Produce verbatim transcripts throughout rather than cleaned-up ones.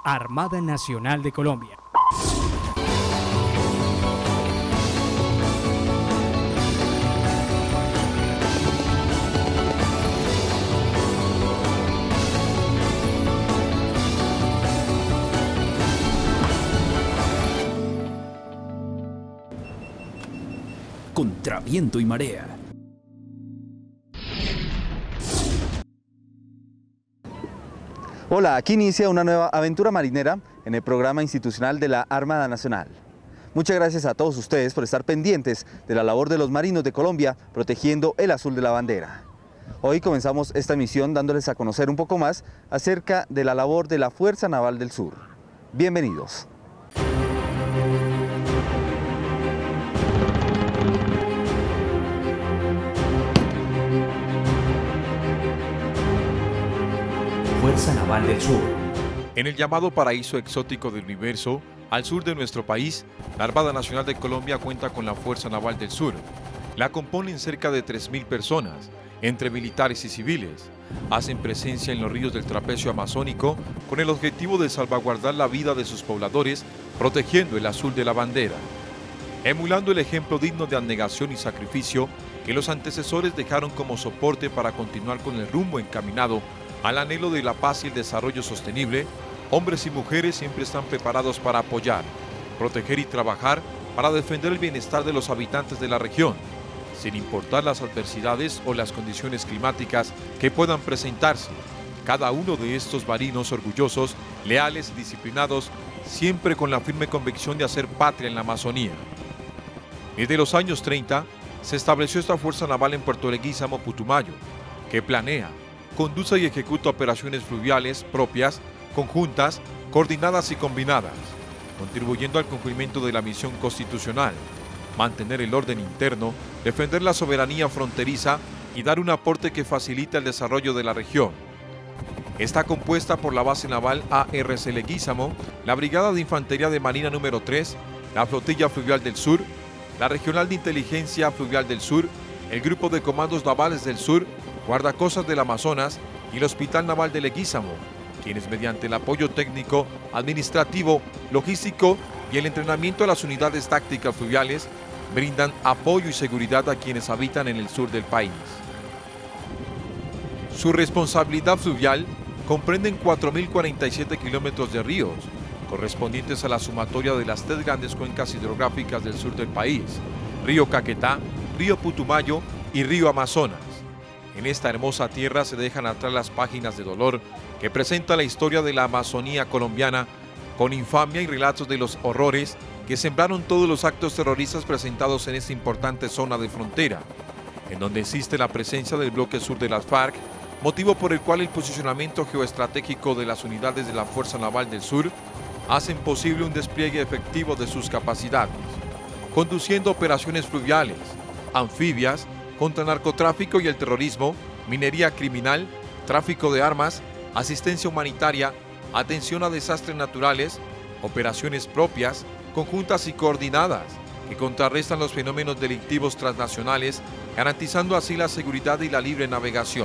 Armada Nacional de Colombia. Contra viento y marea. Hola, aquí inicia una nueva aventura marinera en el programa institucional de la Armada Nacional. Muchas gracias a todos ustedes por estar pendientes de la labor de los marinos de Colombia protegiendo el azul de la bandera. Hoy comenzamos esta misión dándoles a conocer un poco más acerca de la labor de la Fuerza Naval del Sur. Bienvenidos. Fuerza Naval del Sur. En el llamado paraíso exótico del universo, al sur de nuestro país, la Armada Nacional de Colombia cuenta con la Fuerza Naval del Sur. La componen cerca de tres mil personas, entre militares y civiles. Hacen presencia en los ríos del trapecio amazónico con el objetivo de salvaguardar la vida de sus pobladores, protegiendo el azul de la bandera. Emulando el ejemplo digno de abnegación y sacrificio que los antecesores dejaron como soporte para continuar con el rumbo encaminado al anhelo de la paz y el desarrollo sostenible, hombres y mujeres siempre están preparados para apoyar, proteger y trabajar para defender el bienestar de los habitantes de la región, sin importar las adversidades o las condiciones climáticas que puedan presentarse. Cada uno de estos marinos orgullosos, leales y disciplinados, siempre con la firme convicción de hacer patria en la Amazonía. Desde los años treinta, se estableció esta Fuerza Naval en Puerto Leguízamo, Putumayo, que planea, conduce y ejecuta operaciones fluviales propias, conjuntas, coordinadas y combinadas, contribuyendo al cumplimiento de la misión constitucional, mantener el orden interno, defender la soberanía fronteriza y dar un aporte que facilite el desarrollo de la región. Está compuesta por la Base Naval A R C Leguízamo, la Brigada de Infantería de Marina número tres, la Flotilla Fluvial del Sur, la Regional de Inteligencia Fluvial del Sur, el Grupo de Comandos Navales del Sur, Guardacostas del Amazonas y el Hospital Naval de Leguízamo, quienes mediante el apoyo técnico, administrativo, logístico y el entrenamiento a las unidades tácticas fluviales brindan apoyo y seguridad a quienes habitan en el sur del país. Su responsabilidad fluvial comprende cuatro mil cuarenta y siete kilómetros de ríos, correspondientes a la sumatoria de las tres grandes cuencas hidrográficas del sur del país, Río Caquetá, Río Putumayo y Río Amazonas. En esta hermosa tierra se dejan atrás las páginas de dolor que presenta la historia de la Amazonía colombiana, con infamia y relatos de los horrores que sembraron todos los actos terroristas presentados en esta importante zona de frontera, en donde existe la presencia del bloque sur de las FARC, motivo por el cual el posicionamiento geoestratégico de las unidades de la Fuerza Naval del Sur hacen posible un despliegue efectivo de sus capacidades, conduciendo operaciones fluviales, anfibias, contra narcotráfico y el terrorismo, minería criminal, tráfico de armas, asistencia humanitaria, atención a desastres naturales, operaciones propias, conjuntas y coordinadas, que contrarrestan los fenómenos delictivos transnacionales, garantizando así la seguridad y la libre navegación.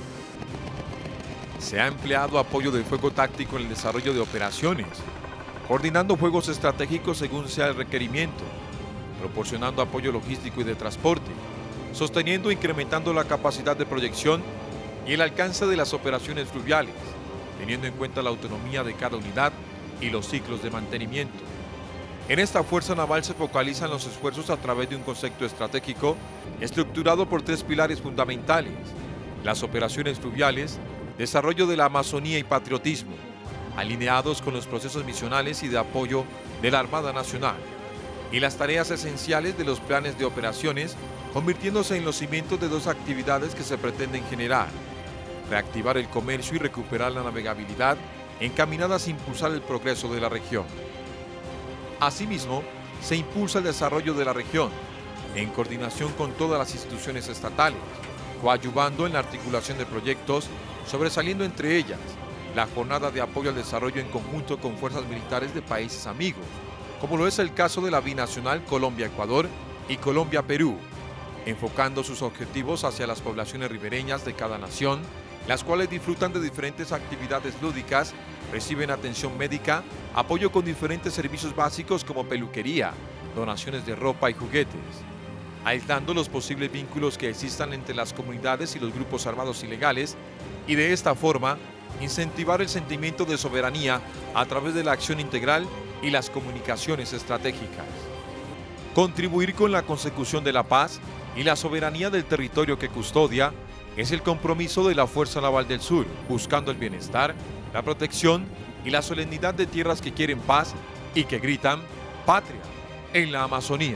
Se ha empleado apoyo del fuego táctico en el desarrollo de operaciones, coordinando juegos estratégicos según sea el requerimiento, proporcionando apoyo logístico y de transporte, sosteniendo e incrementando la capacidad de proyección y el alcance de las operaciones fluviales, teniendo en cuenta la autonomía de cada unidad y los ciclos de mantenimiento. En esta Fuerza Naval se focalizan los esfuerzos a través de un concepto estratégico estructurado por tres pilares fundamentales: las operaciones fluviales, desarrollo de la Amazonía y patriotismo, alineados con los procesos misionales y de apoyo de la Armada Nacional, y las tareas esenciales de los planes de operaciones, convirtiéndose en los cimientos de dos actividades que se pretenden generar: reactivar el comercio y recuperar la navegabilidad, encaminadas a impulsar el progreso de la región. Asimismo, se impulsa el desarrollo de la región, en coordinación con todas las instituciones estatales, coadyuvando en la articulación de proyectos, sobresaliendo entre ellas la jornada de apoyo al desarrollo en conjunto con fuerzas militares de países amigos, como lo es el caso de la binacional Colombia-Ecuador y Colombia-Perú, enfocando sus objetivos hacia las poblaciones ribereñas de cada nación las cuales disfrutan de diferentes actividades lúdicas, reciben atención médica, apoyo con diferentes servicios básicos como peluquería, donaciones de ropa y juguetes, aislando los posibles vínculos que existan entre las comunidades y los grupos armados ilegales y de esta forma incentivar el sentimiento de soberanía a través de la acción integral y las comunicaciones estratégicas. Contribuir con la consecución de la paz y la soberanía del territorio que custodia es el compromiso de la Fuerza Naval del Sur, buscando el bienestar, la protección y la solemnidad de tierras que quieren paz y que gritan patria en la Amazonía.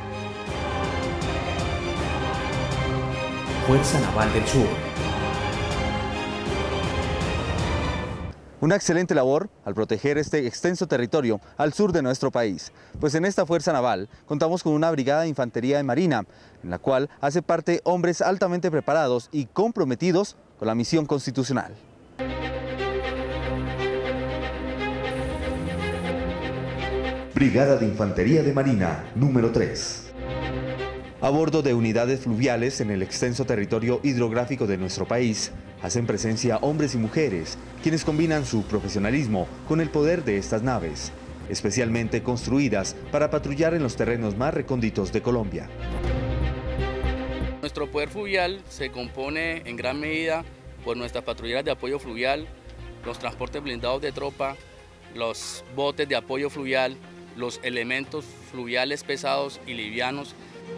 Fuerza Naval del Sur. Una excelente labor al proteger este extenso territorio al sur de nuestro país, pues en esta Fuerza Naval contamos con una brigada de infantería de marina, en la cual hace parte hombres altamente preparados y comprometidos con la misión constitucional. Brigada de Infantería de Marina, número tres. A bordo de unidades fluviales en el extenso territorio hidrográfico de nuestro país, hacen presencia hombres y mujeres, quienes combinan su profesionalismo con el poder de estas naves, especialmente construidas para patrullar en los terrenos más recónditos de Colombia. Nuestro poder fluvial se compone en gran medida por nuestras patrulleras de apoyo fluvial, los transportes blindados de tropa, los botes de apoyo fluvial, los elementos fluviales pesados y livianos.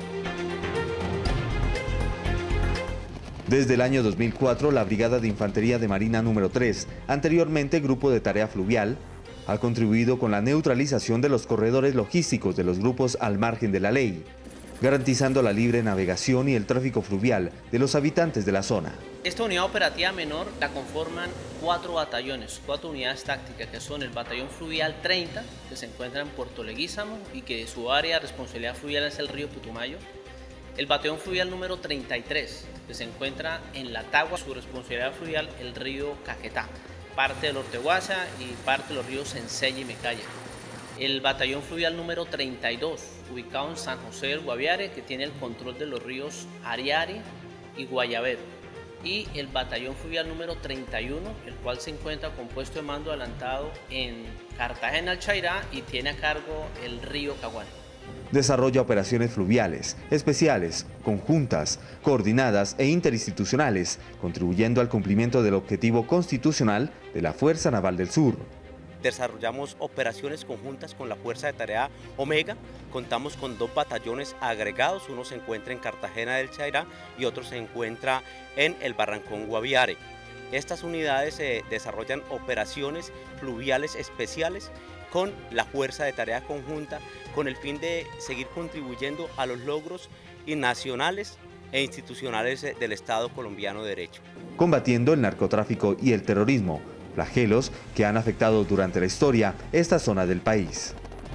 Desde el año dos mil cuatro, la Brigada de Infantería de Marina número tres, anteriormente Grupo de Tarea Fluvial, ha contribuido con la neutralización de los corredores logísticos de los grupos al margen de la ley, garantizando la libre navegación y el tráfico fluvial de los habitantes de la zona. Esta unidad operativa menor la conforman cuatro batallones, cuatro unidades tácticas, que son el Batallón Fluvial treinta, que se encuentra en Puerto Leguízamo y que su área de responsabilidad fluvial es el río Putumayo. El Batallón Fluvial número treinta y tres, que se encuentra en La Tagua, su responsabilidad fluvial el río Caquetá, parte del Orteguaza y parte de los ríos Ensella y Mecaya. El Batallón Fluvial número treinta y dos, ubicado en San José del Guaviare, que tiene el control de los ríos Ariari y Guayabero. Y el Batallón Fluvial número treinta y uno, el cual se encuentra con puesto de mando adelantado en Cartagena, el Chairá, y tiene a cargo el río Caguán. Desarrolla operaciones fluviales, especiales, conjuntas, coordinadas e interinstitucionales, contribuyendo al cumplimiento del objetivo constitucional de la Fuerza Naval del Sur. Desarrollamos operaciones conjuntas con la Fuerza de Tarea Omega, contamos con dos batallones agregados, uno se encuentra en Cartagena del Chairá y otro se encuentra en el Barrancón Guaviare. Estas unidades eh, desarrollan operaciones fluviales especiales con la Fuerza de Tarea Conjunta, con el fin de seguir contribuyendo a los logros nacionales e institucionales del Estado colombiano de Derecho. Combatiendo el narcotráfico y el terrorismo, flagelos que han afectado durante la historia esta zona del país.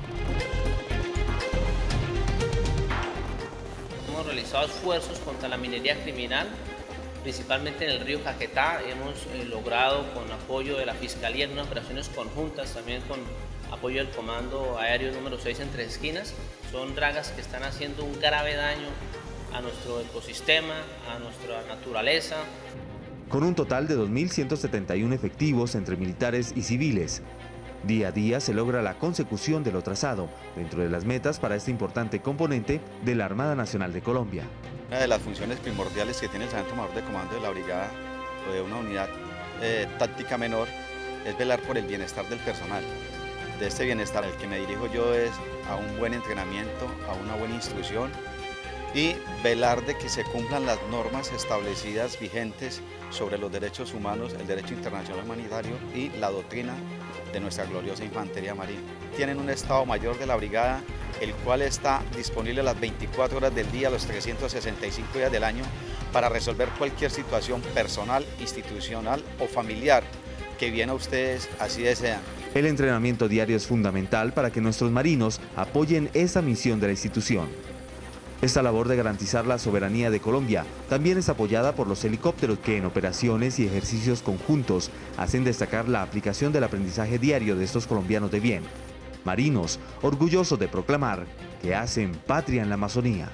Hemos realizado esfuerzos contra la minería criminal, principalmente en el río Caquetá. Hemos eh, logrado, con apoyo de la Fiscalía, en unas operaciones conjuntas, también con apoyo del Comando Aéreo número seis en Tres Esquinas. Son dragas que están haciendo un grave daño a nuestro ecosistema, a nuestra naturaleza. Con un total de dos mil ciento setenta y uno efectivos entre militares y civiles, día a día se logra la consecución de lo trazado dentro de las metas para este importante componente de la Armada Nacional de Colombia. Una de las funciones primordiales que tiene el Sargento Mayor de Comando de la Brigada o de una unidad eh, táctica menor es velar por el bienestar del personal. De este bienestar, el que me dirijo yo es a un buen entrenamiento, a una buena instrucción y velar de que se cumplan las normas establecidas vigentes sobre los derechos humanos, el derecho internacional humanitario y la doctrina de nuestra gloriosa Infantería Marina. Tienen un Estado Mayor de la Brigada, el cual está disponible las veinticuatro horas del día, los trescientos sesenta y cinco días del año, para resolver cualquier situación personal, institucional o familiar que bien a ustedes así desean. El entrenamiento diario es fundamental para que nuestros marinos apoyen esa misión de la institución. Esta labor de garantizar la soberanía de Colombia también es apoyada por los helicópteros que en operaciones y ejercicios conjuntos hacen destacar la aplicación del aprendizaje diario de estos colombianos de bien. Marinos orgullosos de proclamar que hacen patria en la Amazonía.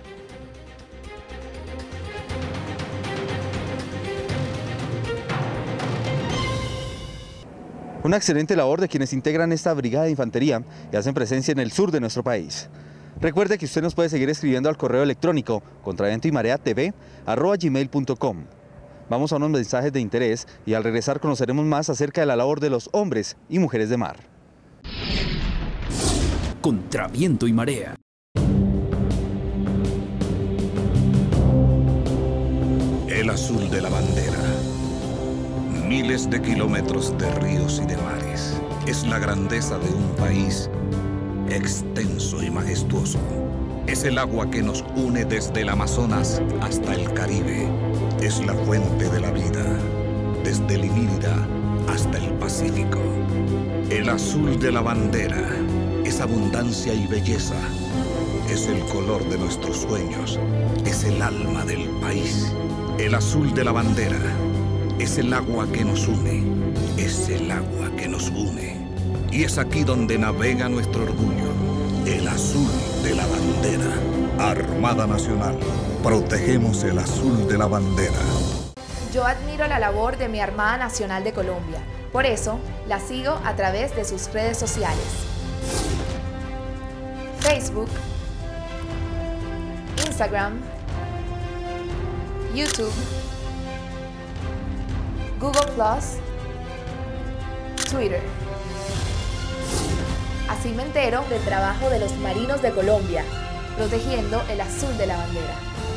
Una excelente labor de quienes integran esta brigada de infantería y hacen presencia en el sur de nuestro país. Recuerde que usted nos puede seguir escribiendo al correo electrónico contraviento y marea tv arroba gmail punto com. Vamos a unos mensajes de interés y al regresar conoceremos más acerca de la labor de los hombres y mujeres de mar. Contra viento y marea. El azul de la bandera. Miles de kilómetros de ríos y de mares. Es la grandeza de un país extenso y majestuoso. Es el agua que nos une desde el Amazonas hasta el Caribe. Es la fuente de la vida, desde el Inírida hasta el Pacífico. El azul de la bandera es abundancia y belleza. Es el color de nuestros sueños. Es el alma del país. El azul de la bandera es el agua que nos une. Es el agua que nos une. Y es aquí donde navega nuestro orgullo. El azul de la bandera. Armada Nacional. Protegemos el azul de la bandera. Yo admiro la labor de mi Armada Nacional de Colombia. Por eso, la sigo a través de sus redes sociales. Facebook, Instagram, YouTube, Google plus, Twitter. Así me entero del trabajo de los marinos de Colombia, protegiendo el azul de la bandera.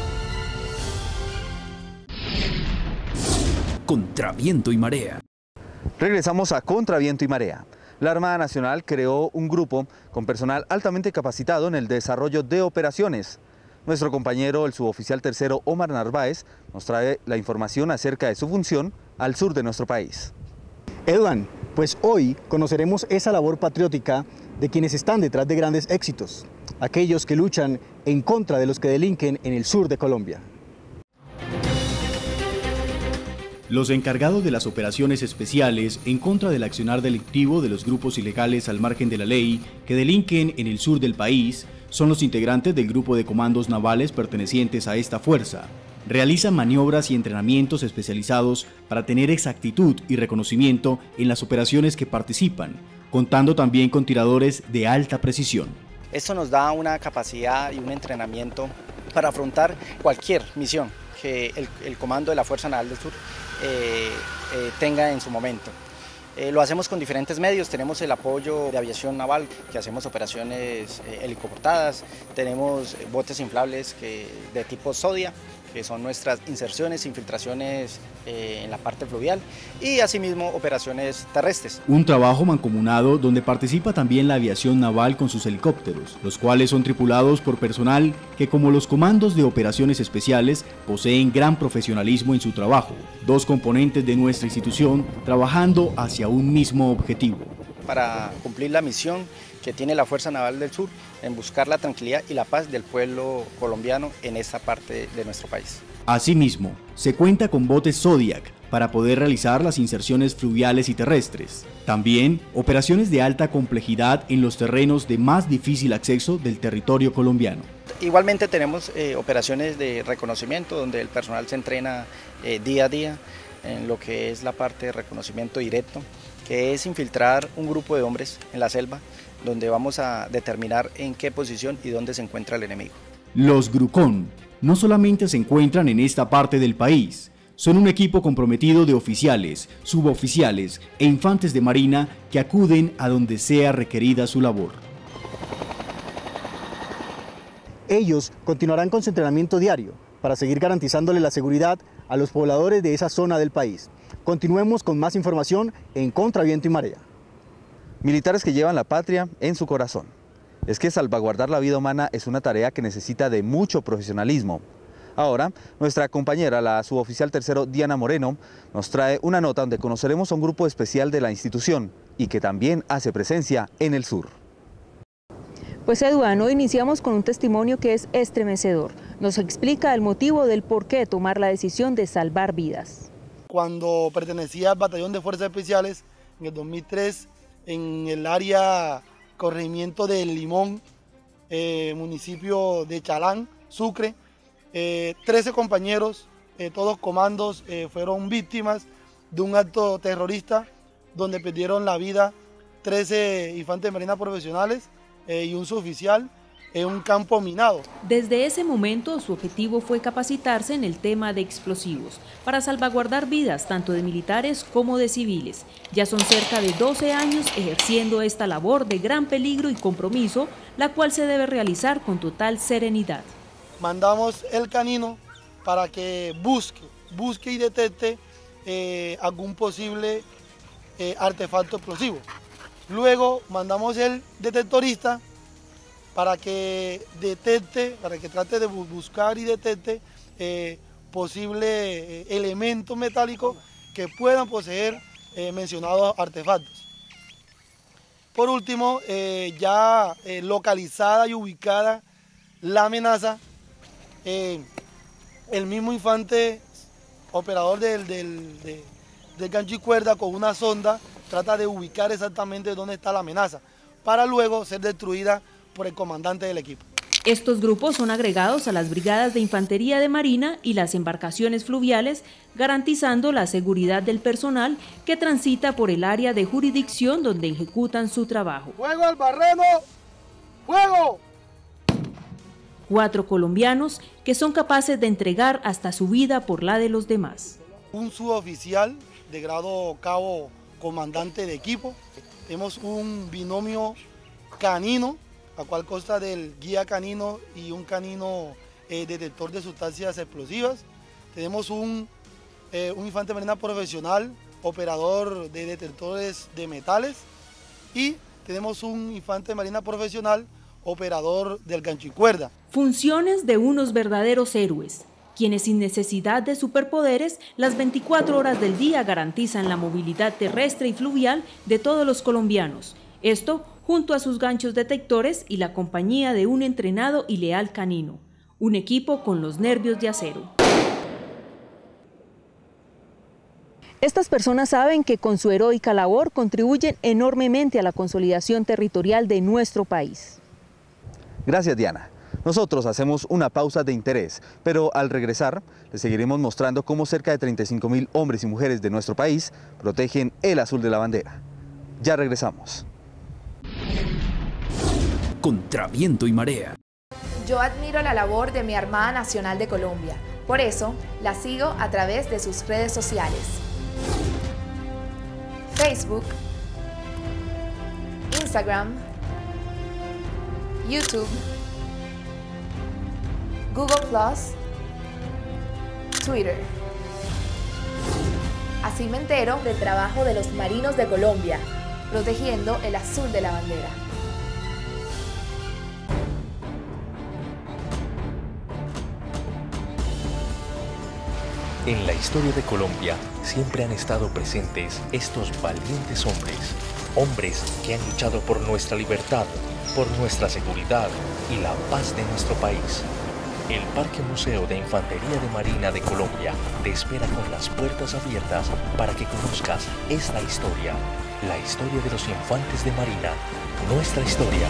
Contra viento y marea. Regresamos a Contra viento y marea. La Armada Nacional creó un grupo con personal altamente capacitado en el desarrollo de operaciones. Nuestro compañero, el suboficial tercero Omar Narváez, nos trae la información acerca de su función al sur de nuestro país. Eduan, pues hoy conoceremos esa labor patriótica de quienes están detrás de grandes éxitos, aquellos que luchan en contra de los que delinquen en el sur de Colombia. Los encargados de las operaciones especiales en contra del accionar delictivo de los grupos ilegales al margen de la ley que delinquen en el sur del país son los integrantes del grupo de comandos navales pertenecientes a esta fuerza. Realizan maniobras y entrenamientos especializados para tener exactitud y reconocimiento en las operaciones que participan, contando también con tiradores de alta precisión. Esto nos da una capacidad y un entrenamiento para afrontar cualquier misión que el, el Comando de la Fuerza Naval del Sur eh, eh, tenga en su momento. Eh, lo hacemos con diferentes medios, tenemos el apoyo de aviación naval, que hacemos operaciones eh, helicoportadas, tenemos botes inflables que, de tipo Zodia, que son nuestras inserciones, infiltraciones eh, en la parte fluvial y asimismo operaciones terrestres. Un trabajo mancomunado donde participa también la aviación naval con sus helicópteros, los cuales son tripulados por personal que, como los comandos de operaciones especiales, poseen gran profesionalismo en su trabajo, dos componentes de nuestra institución trabajando hacia un mismo objetivo. Para cumplir la misión que tiene la Fuerza Naval del Sur en buscar la tranquilidad y la paz del pueblo colombiano en esta parte de nuestro país. Asimismo, se cuenta con botes Zodiac para poder realizar las inserciones fluviales y terrestres. También operaciones de alta complejidad en los terrenos de más difícil acceso del territorio colombiano. Igualmente tenemos eh, operaciones de reconocimiento donde el personal se entrena eh, día a día en lo que es la parte de reconocimiento directo, que es infiltrar un grupo de hombres en la selva, donde vamos a determinar en qué posición y dónde se encuentra el enemigo. Los Grucón no solamente se encuentran en esta parte del país, son un equipo comprometido de oficiales, suboficiales e infantes de marina que acuden a donde sea requerida su labor. Ellos continuarán con su entrenamiento diario para seguir garantizándole la seguridad a los pobladores de esa zona del país. Continuemos con más información en Contra viento y marea. Militares que llevan la patria en su corazón. Es que salvaguardar la vida humana es una tarea que necesita de mucho profesionalismo. Ahora, nuestra compañera, la suboficial tercero Diana Moreno, nos trae una nota donde conoceremos a un grupo especial de la institución y que también hace presencia en el sur. Pues Eduan, hoy iniciamos con un testimonio que es estremecedor. Nos explica el motivo del por qué tomar la decisión de salvar vidas. Cuando pertenecía al Batallón de Fuerzas Especiales, en el dos mil tres, en el área corregimiento de Limón, eh, municipio de Chalán, Sucre, eh, trece compañeros, eh, todos comandos, eh, fueron víctimas de un acto terrorista donde perdieron la vida trece infantes de marina profesionales eh, y un suboficial en un campo minado. Desde ese momento, su objetivo fue capacitarse en el tema de explosivos, para salvaguardar vidas tanto de militares como de civiles. Ya son cerca de doce años ejerciendo esta labor de gran peligro y compromiso, la cual se debe realizar con total serenidad. Mandamos el canino para que busque, busque y detecte eh, algún posible eh, artefacto explosivo. Luego mandamos el detectorista para que detecte, para que trate de buscar y detecte eh, posibles eh, elementos metálicos que puedan poseer eh, mencionados artefactos. Por último, eh, ya eh, localizada y ubicada la amenaza, eh, el mismo infante operador del, del, de, del gancho y cuerda con una sonda trata de ubicar exactamente dónde está la amenaza, para luego ser destruida por el comandante del equipo. Estos grupos son agregados a las brigadas de infantería de marina y las embarcaciones fluviales, garantizando la seguridad del personal que transita por el área de jurisdicción donde ejecutan su trabajo. ¡Fuego al barreno! ¡Fuego! Cuatro colombianos que son capaces de entregar hasta su vida por la de los demás. Un suboficial de grado cabo comandante de equipo. Tenemos un binomio canino, la cual consta del guía canino y un canino eh, detector de sustancias explosivas. Tenemos un, eh, un infante marina profesional, operador de detectores de metales, y tenemos un infante marina profesional, operador del gancho y cuerda. Funciones de unos verdaderos héroes, quienes sin necesidad de superpoderes, las veinticuatro horas del día garantizan la movilidad terrestre y fluvial de todos los colombianos. Esto junto a sus ganchos detectores y la compañía de un entrenado y leal canino, un equipo con los nervios de acero. Estas personas saben que con su heroica labor contribuyen enormemente a la consolidación territorial de nuestro país. Gracias, Diana. Nosotros hacemos una pausa de interés, pero al regresar les seguiremos mostrando cómo cerca de treinta y cinco mil hombres y mujeres de nuestro país protegen el azul de la bandera. Ya regresamos. Contra viento y marea. Yo admiro la labor de mi Armada Nacional de Colombia. Por eso, la sigo a través de sus redes sociales. Facebook, Instagram, YouTube, Google plus, Twitter. Así me entero del trabajo de los marinos de Colombia, protegiendo el azul de la bandera. En la historia de Colombia siempre han estado presentes estos valientes hombres, hombres que han luchado por nuestra libertad, por nuestra seguridad y la paz de nuestro país. El Parque Museo de Infantería de Marina de Colombia te espera con las puertas abiertas para que conozcas esta historia, la historia de los infantes de Marina, nuestra historia.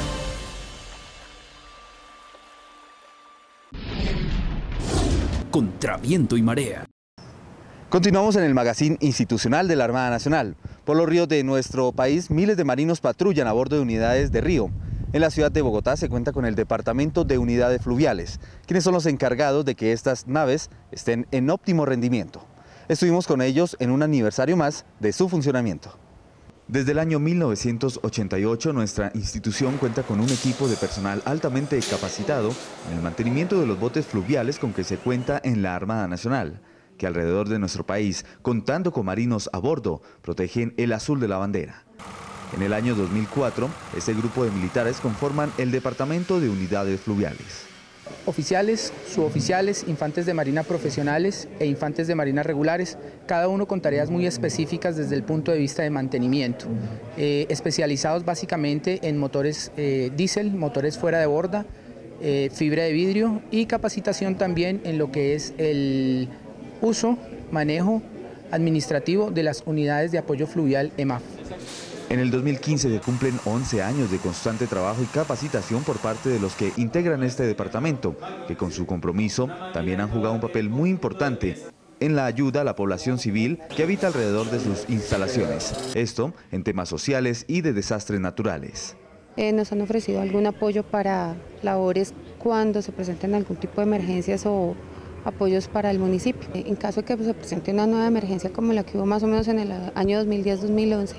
Contra viento y marea. Continuamos en el magazine institucional de la Armada Nacional. Por los ríos de nuestro país, miles de marinos patrullan a bordo de unidades de río. En la ciudad de Bogotá se cuenta con el Departamento de Unidades Fluviales, quienes son los encargados de que estas naves estén en óptimo rendimiento. Estuvimos con ellos en un aniversario más de su funcionamiento. Desde el año mil novecientos ochenta y ocho, nuestra institución cuenta con un equipo de personal altamente capacitado en el mantenimiento de los botes fluviales con que se cuenta en la Armada Nacional, que alrededor de nuestro país, contando con marinos a bordo, protegen el azul de la bandera. En el año dos mil cuatro, este grupo de militares conforman el Departamento de Unidades Fluviales. Oficiales, suboficiales, infantes de marina profesionales e infantes de marina regulares, cada uno con tareas muy específicas desde el punto de vista de mantenimiento, eh, especializados básicamente en motores eh, diésel, motores fuera de borda, eh, fibra de vidrio y capacitación también en lo que es el uso, manejo administrativo de las unidades de apoyo fluvial E M A F. En el dos mil quince se cumplen once años de constante trabajo y capacitación por parte de los que integran este departamento, que con su compromiso también han jugado un papel muy importante en la ayuda a la población civil que habita alrededor de sus instalaciones. Esto en temas sociales y de desastres naturales. Eh, nos han ofrecido algún apoyo para labores cuando se presenten algún tipo de emergencias o apoyos para el municipio. En caso de que se presente una nueva emergencia como la que hubo más o menos en el año dos mil diez dos mil once,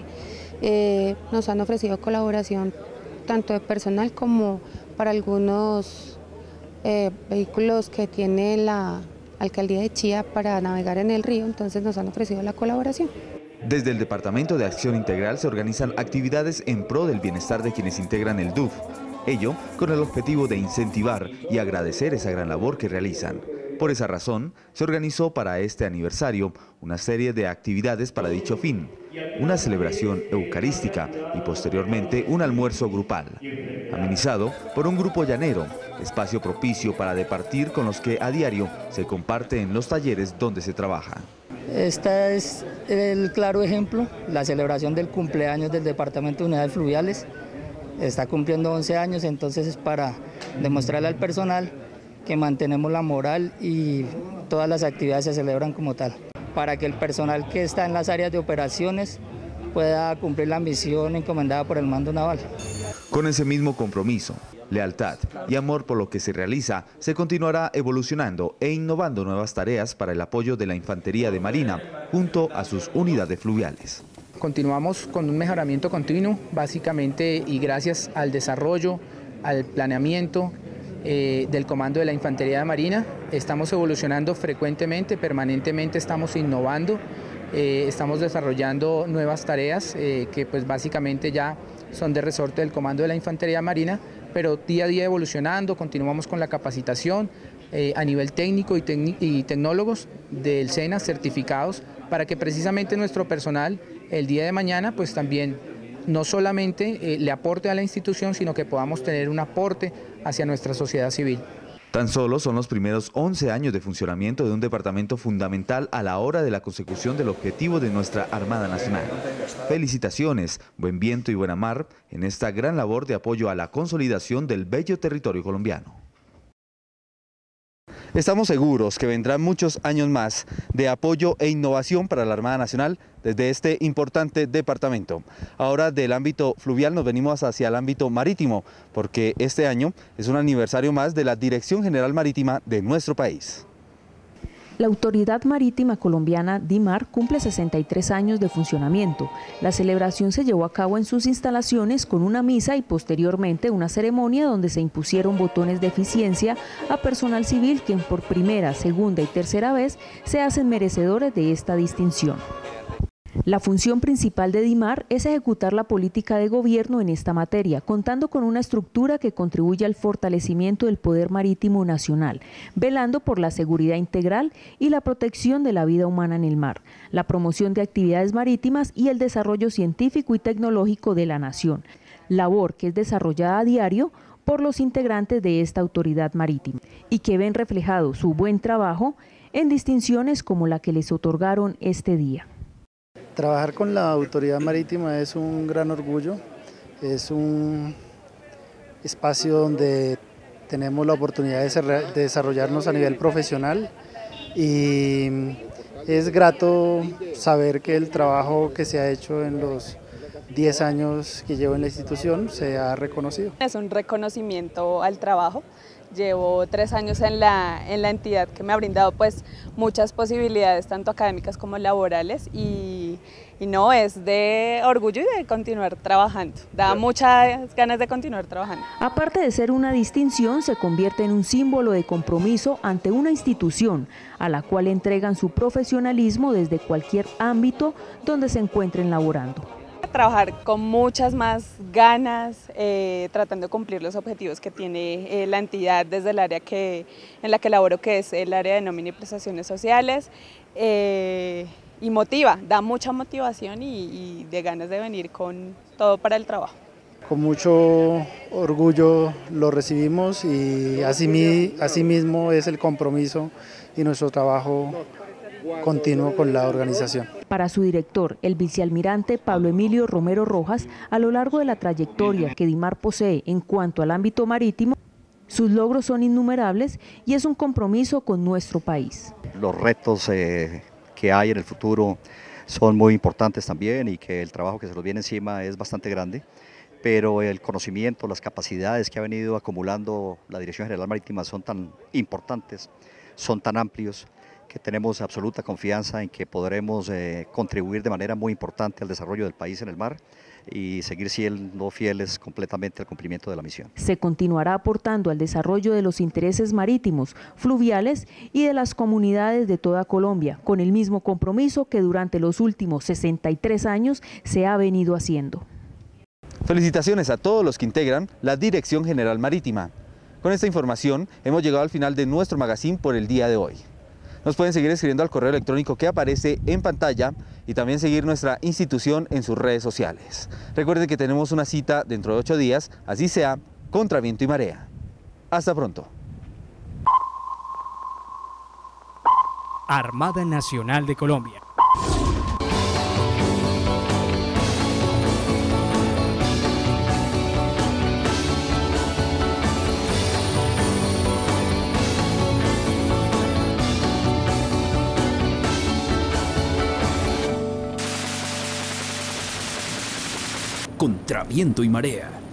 eh, nos han ofrecido colaboración tanto de personal como para algunos eh, vehículos que tiene la Alcaldía de Chía para navegar en el río, entonces nos han ofrecido la colaboración. Desde el Departamento de Acción Integral se organizan actividades en pro del bienestar de quienes integran el D U F, ello con el objetivo de incentivar y agradecer esa gran labor que realizan. Por esa razón, se organizó para este aniversario una serie de actividades para dicho fin, una celebración eucarística y posteriormente un almuerzo grupal, amenizado por un grupo llanero, espacio propicio para departir con los que a diario se comparte en los talleres donde se trabaja. Este es el claro ejemplo, la celebración del cumpleaños del Departamento de Unidades Fluviales. Está cumpliendo once años, entonces es para demostrarle al personal que mantenemos la moral y todas las actividades se celebran como tal, para que el personal que está en las áreas de operaciones pueda cumplir la misión encomendada por el mando naval. Con ese mismo compromiso, lealtad y amor por lo que se realiza, se continuará evolucionando e innovando nuevas tareas para el apoyo de la Infantería de Marina junto a sus unidades fluviales. Continuamos con un mejoramiento continuo, básicamente y gracias al desarrollo, al planeamiento eh, del Comando de la Infantería de Marina. Estamos evolucionando frecuentemente, permanentemente estamos innovando, eh, estamos desarrollando nuevas tareas eh, que pues básicamente ya son de resorte del Comando de la Infantería Marina, pero día a día evolucionando, continuamos con la capacitación eh, a nivel técnico y, y tecnólogos del SENA certificados para que precisamente nuestro personal el día de mañana pues también no solamente eh, le aporte a la institución, sino que podamos tener un aporte hacia nuestra sociedad civil. Tan solo son los primeros once años de funcionamiento de un departamento fundamental a la hora de la consecución del objetivo de nuestra Armada Nacional. Felicitaciones, buen viento y buena mar en esta gran labor de apoyo a la consolidación del bello territorio colombiano. Estamos seguros que vendrán muchos años más de apoyo e innovación para la Armada Nacional desde este importante departamento. Ahora del ámbito fluvial nos venimos hacia el ámbito marítimo, porque este año es un aniversario más de la Dirección General Marítima de nuestro país. La Autoridad Marítima Colombiana, DIMAR, cumple sesenta y tres años de funcionamiento. La celebración se llevó a cabo en sus instalaciones con una misa y posteriormente una ceremonia donde se impusieron botones de eficiencia a personal civil quien por primera, segunda y tercera vez se hacen merecedores de esta distinción. La función principal de DIMAR es ejecutar la política de gobierno en esta materia, contando con una estructura que contribuye al fortalecimiento del poder marítimo nacional, velando por la seguridad integral y la protección de la vida humana en el mar, la promoción de actividades marítimas y el desarrollo científico y tecnológico de la nación, labor que es desarrollada a diario por los integrantes de esta autoridad marítima y que ven reflejado su buen trabajo en distinciones como la que les otorgaron este día. Trabajar con la autoridad marítima es un gran orgullo, es un espacio donde tenemos la oportunidad de desarrollarnos a nivel profesional y es grato saber que el trabajo que se ha hecho en los diez años que llevo en la institución se ha reconocido. Es un reconocimiento al trabajo. Llevo tres años en la, en la entidad que me ha brindado pues muchas posibilidades, tanto académicas como laborales, y, y no, es de orgullo y de continuar trabajando, da muchas ganas de continuar trabajando. Aparte de ser una distinción, se convierte en un símbolo de compromiso ante una institución a la cual entregan su profesionalismo desde cualquier ámbito donde se encuentren laborando. Trabajar con muchas más ganas, eh, tratando de cumplir los objetivos que tiene eh, la entidad desde el área que, en la que laboro, que es el área de nómina y prestaciones sociales, eh, y motiva, da mucha motivación y, y de ganas de venir con todo para el trabajo. Con mucho orgullo lo recibimos y así, así mismo es el compromiso y nuestro trabajo continuo con la organización. Para su director, el vicealmirante Pablo Emilio Romero Rojas, a lo largo de la trayectoria que DIMAR posee en cuanto al ámbito marítimo, sus logros son innumerables y es un compromiso con nuestro país. los retos eh, que hay en el futuro son muy importantes también y que el trabajo que se nos viene encima es bastante grande, pero el conocimiento, las capacidades que ha venido acumulando la Dirección General Marítima son tan importantes, son tan amplios, que tenemos absoluta confianza en que podremos eh, contribuir de manera muy importante al desarrollo del país en el mar y seguir siendo fieles completamente al cumplimiento de la misión. Se continuará aportando al desarrollo de los intereses marítimos, fluviales y de las comunidades de toda Colombia, con el mismo compromiso que durante los últimos sesenta y tres años se ha venido haciendo. Felicitaciones a todos los que integran la Dirección General Marítima. Con esta información hemos llegado al final de nuestro magazine por el día de hoy. Nos pueden seguir escribiendo al correo electrónico que aparece en pantalla y también seguir nuestra institución en sus redes sociales. Recuerden que tenemos una cita dentro de ocho días, así sea, contra viento y marea. Hasta pronto. Armada Nacional de Colombia. Contra viento y marea.